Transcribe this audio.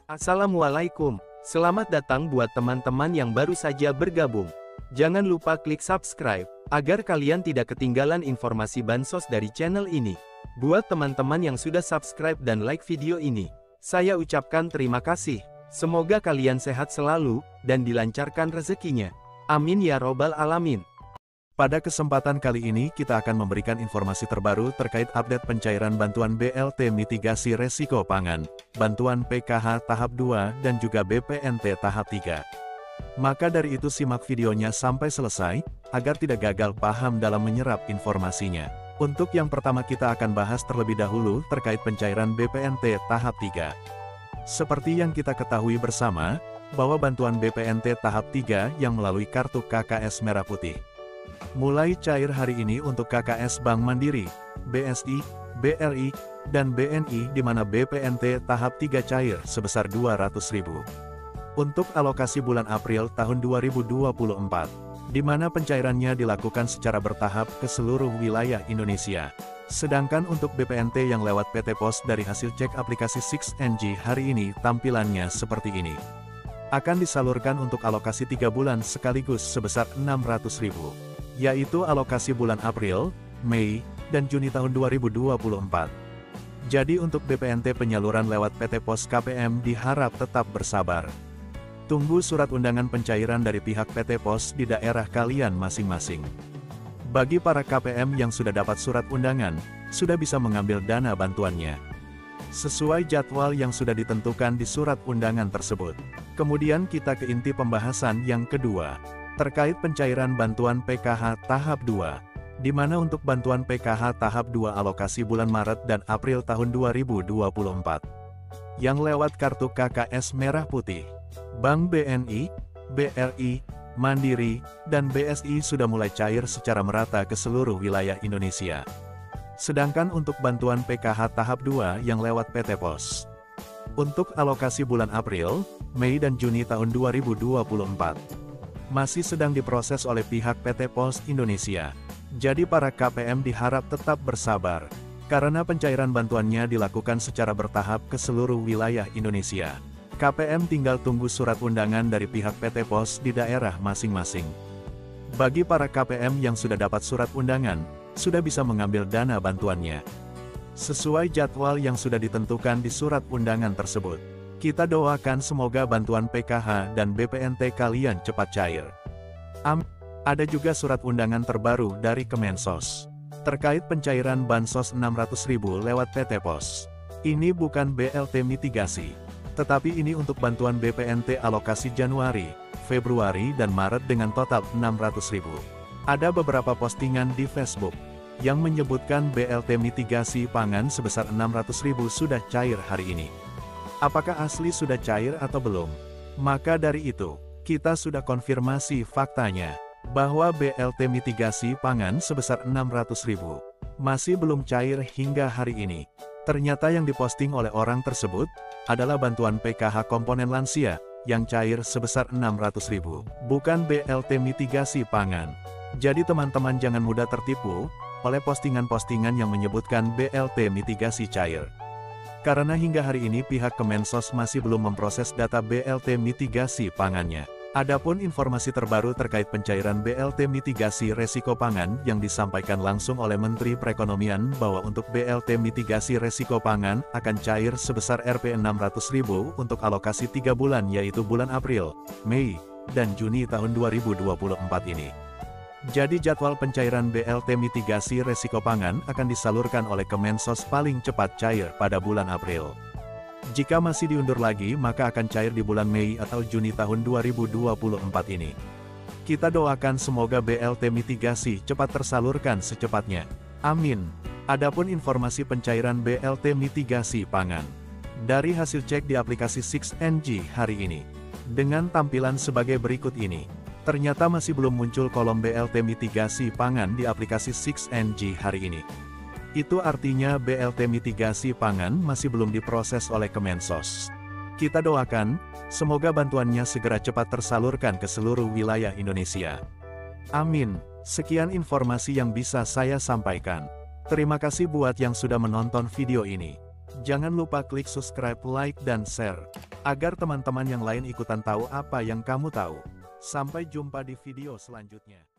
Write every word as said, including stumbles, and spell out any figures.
Assalamualaikum, selamat datang buat teman-teman yang baru saja bergabung. Jangan lupa klik subscribe, agar kalian tidak ketinggalan informasi bansos dari channel ini. Buat teman-teman yang sudah subscribe dan like video ini, saya ucapkan terima kasih. Semoga kalian sehat selalu, dan dilancarkan rezekinya. Amin ya robbal alamin. Pada kesempatan kali ini kita akan memberikan informasi terbaru terkait update pencairan bantuan B L T mitigasi resiko pangan, bantuan P K H tahap dua dan juga B P N T tahap tiga. Maka dari itu simak videonya sampai selesai, agar tidak gagal paham dalam menyerap informasinya. Untuk yang pertama kita akan bahas terlebih dahulu terkait pencairan B P N T tahap tiga. Seperti yang kita ketahui bersama, bahwa bantuan B P N T tahap tiga yang melalui kartu K K S Merah Putih mulai cair hari ini untuk K K S Bank Mandiri, B S I, B R I, dan B N I di mana B P N T tahap tiga cair sebesar dua ratus ribu. Untuk alokasi bulan April tahun dua ribu dua puluh empat, di mana pencairannya dilakukan secara bertahap ke seluruh wilayah Indonesia. Sedangkan untuk B P N T yang lewat P T Pos dari hasil cek aplikasi enam N G hari ini tampilannya seperti ini. Akan disalurkan untuk alokasi tiga bulan sekaligus sebesar enam ratus ribu. Yaitu alokasi bulan April, Mei, dan Juni tahun dua ribu dua puluh empat. Jadi untuk B P N T penyaluran lewat P T Pos K P M diharap tetap bersabar. Tunggu surat undangan pencairan dari pihak P T Pos di daerah kalian masing-masing. Bagi para K P M yang sudah dapat surat undangan, sudah bisa mengambil dana bantuannya sesuai jadwal yang sudah ditentukan di surat undangan tersebut. Kemudian kita ke inti pembahasan yang kedua, terkait pencairan bantuan P K H tahap dua, di mana untuk bantuan P K H tahap dua alokasi bulan Maret dan April tahun dua ribu dua puluh empat, yang lewat kartu K K S Merah Putih, Bank B N I, B R I, Mandiri, dan B S I sudah mulai cair secara merata ke seluruh wilayah Indonesia. Sedangkan untuk bantuan P K H tahap dua yang lewat P T Pos, untuk alokasi bulan April, Mei dan Juni tahun dua ribu dua puluh empat, masih sedang diproses oleh pihak P T Pos Indonesia. Jadi para K P M diharap tetap bersabar, karena pencairan bantuannya dilakukan secara bertahap ke seluruh wilayah Indonesia. K P M tinggal tunggu surat undangan dari pihak P T Pos di daerah masing-masing. Bagi para K P M yang sudah dapat surat undangan, sudah bisa mengambil dana bantuannya sesuai jadwal yang sudah ditentukan di surat undangan tersebut. Kita doakan semoga bantuan P K H dan B P N T kalian cepat cair. Am. Ada juga surat undangan terbaru dari Kemensos terkait pencairan bansos enam ratus ribu lewat P T Pos. Ini bukan B L T mitigasi, tetapi ini untuk bantuan B P N T alokasi Januari, Februari dan Maret dengan total enam ratus ribu. Ada beberapa postingan di Facebook yang menyebutkan B L T mitigasi pangan sebesar enam ratus ribu sudah cair hari ini. Apakah asli sudah cair atau belum? Maka dari itu, kita sudah konfirmasi faktanya, bahwa B L T mitigasi pangan sebesar enam ratus ribu, masih belum cair hingga hari ini. Ternyata yang diposting oleh orang tersebut, adalah bantuan P K H komponen lansia, yang cair sebesar enam ratus ribu, bukan B L T mitigasi pangan. Jadi teman-teman jangan mudah tertipu, oleh postingan-postingan yang menyebutkan B L T mitigasi cair. Karena hingga hari ini pihak Kemensos masih belum memproses data B L T mitigasi pangannya. Adapun informasi terbaru terkait pencairan B L T mitigasi resiko pangan yang disampaikan langsung oleh Menteri Perekonomian bahwa untuk B L T mitigasi resiko pangan akan cair sebesar R P enam ratus ribu untuk alokasi tiga bulan yaitu bulan April, Mei, dan Juni tahun dua ribu dua puluh empat ini. Jadi jadwal pencairan B L T mitigasi resiko pangan akan disalurkan oleh Kemensos paling cepat cair pada bulan April. Jika masih diundur lagi maka akan cair di bulan Mei atau Juni tahun dua ribu dua puluh empat ini. Kita doakan semoga B L T mitigasi cepat tersalurkan secepatnya. Amin. Adapun informasi pencairan B L T mitigasi pangan dari hasil cek di aplikasi enam N G hari ini, dengan tampilan sebagai berikut ini. Ternyata masih belum muncul kolom B L T mitigasi pangan di aplikasi enam N G hari ini. Itu artinya B L T mitigasi pangan masih belum diproses oleh Kemensos. Kita doakan, semoga bantuannya segera cepat tersalurkan ke seluruh wilayah Indonesia. Amin. Sekian informasi yang bisa saya sampaikan. Terima kasih buat yang sudah menonton video ini. Jangan lupa klik subscribe, like, dan share, agar teman-teman yang lain ikutan tahu apa yang kamu tahu. Sampai jumpa di video selanjutnya.